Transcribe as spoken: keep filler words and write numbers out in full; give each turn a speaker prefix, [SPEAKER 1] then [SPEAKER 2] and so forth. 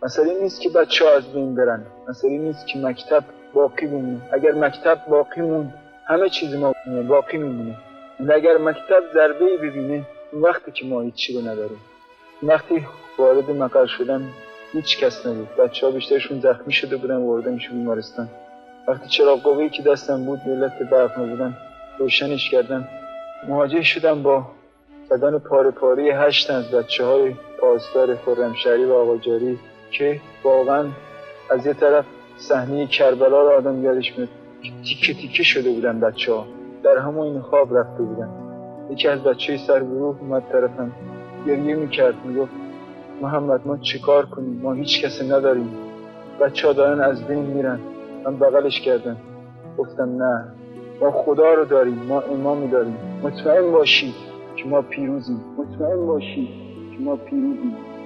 [SPEAKER 1] مسئله نیست که بچه ها از بین برن، مسئله نیست که مکتب باقی بمونه. اگر مکتب باقی موند همه چیز ما باقی میمونه. اگر مکتب ضربه‌ای ببینه اون وقتی که ما هیچی رو نداریم. وقتی وارد مقر شدن هیچ کس نبود، بچه ها بیشترشون زخمی شده بودن واردنشون بیمارستان. وقتی چراغ قوه‌ای که دستم بود ملت برق نبودن روشنش کردن، مواجه شدم با بدن پاره پاره هشت از بچه های پاسدار خرمشهری و آقاجاری که واقعا از یه طرف صحنه کربلا رو آدم یادش میاد، تیکه تیکه شده بودن بچه ها، در همون خواب رفته بودن. یکی از بچه سرگروه اومد طرفم گریه میکرد، میگفت محمد ما چی کار کنیم، ما هیچ کسی نداریم، بچه ها دارن از بین میرن. من بغلش کردم گفتم نه، ما خدا رو داریم، ما امامی داریم، مطمئن باشید که ما پیروزیم، مطمئن باشید که ما پیروزیم.